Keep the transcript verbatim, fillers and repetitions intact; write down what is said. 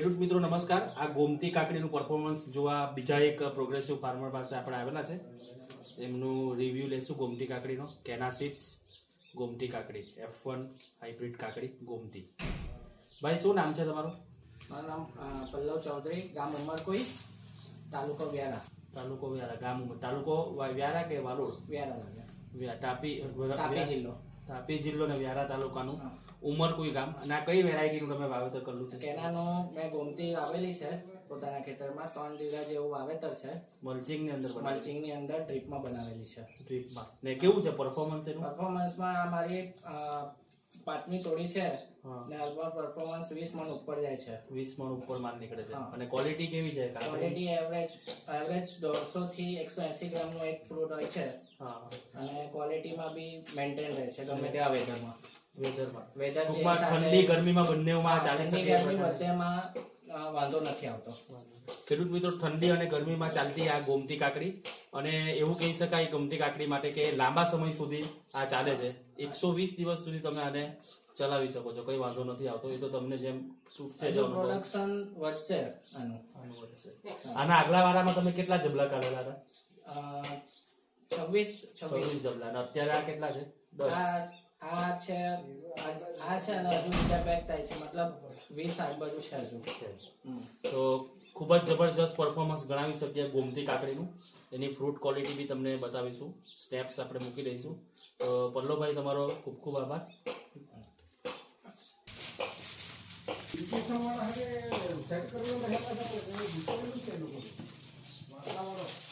ખેડૂત મિત્રો નમસ્કાર। આ ગોમતી કાકડીનું પરફોર્મન્સ જોવા બીજા એક પ્રોગ્રેસિવ ફાર્મર પાસે આપણે આવેલા છે, એમનું રિવ્યુ લેશું ગોમતી કાકડીનો। કેના સીડ્સ ગોમતી કાકડી એફ વન હાઇબ્રિડ કાકડી ગોમતી। ભાઈ શું નામ છે તમારું? મારું નામ પલ્લવ ચૌધરી, ગામ ઉમરકોઈ, તાલુકો વ્યારા। તાલુકો વ્યારા, ગામ તાલુકો વ્યારા કે વાલોડ? વ્યારા, તાપી તાપી જિલ્લો તાપી જિલ્લો ને વ્યારા તાલુકાનું ઉમરકોઈ ગામ। અને આ કઈ વેરાયટીનું તમે વાવેતર કરેલું છે? કેનાનું મેં ગોમતી વાવેલી છે પોતાના ખેતરમાં, ત્રણ વીઘા જેવું વાવેતર છે। મલ્ચિંગ ની અંદર મલ્ચિંગ ની અંદર ડ્રીપમાં બનાવેલી છે। ડ્રીપમાં ને કેવું છે પરફોર્મન્સ એનું? પરફોર્મન્સમાં મારી પાંચમી તોડી છે ને અલબત્ત પરફોર્મન્સ વીસ મણ ઉપર જાય છે। વીસ મણ ઉપર માલ નીકળે છે। અને ક્વોલિટી કેવી છે? ક્વોલિટી એવરેજ એવરેજ દોઢસો થી એકસો એસી ગ્રામ નો એક ફ્રૂટ હોય છે। અને ક્વોલિટીમાં બી મેન્ટેન રહે છે ગમે તેવા વેધરમાં। વેધરમાં વેધર ઠંડી ગરમીમાં બંનેમાં ચાલી શકે? ગરમી બધેમાં વાંધો નથી આવતો। ખેડૂત મિત્રો, ઠંડી અને ગરમીમાં ચાલતી આ ગોમતી કાકડી, અને એવું કહી શકાય ગોમતી કાકડી માટે કે લાંબા સમય સુધી આ ચાલે છે। એકસો વીસ દિવસ સુધી તમે આને ચલાવી શકો છો, કઈ વાંધો નથી આવતો। એ તો તમને જેમ તૂટશે પ્રોડક્શન વધશે આનું આનું વધશે। આના આગલા વારામાં તમે કેટલા જબલા કાઢેલા હતા? છવ્વીસ છવ્વીસ જબલા। અને અત્યારે આ કેટલા છે? દસ। આ છે આ છે અને હજુ બીજા પેક થાય છે, મતલબ વીસ આજુબાજુ છે હજુ છે। તો ખૂબ જ જબરજસ્ત પરફોર્મન્સ ગણાવી શકીએ ગોમતી કાકડીનું। એની ફ્રૂટ ક્વોલિટી બી તમને બતાવીશું, સ્ટેપ્સ આપણે મૂકી દઈશું। તો પલ્લવભાઈ, તમારો ખૂબ ખૂબ આભાર। સેટ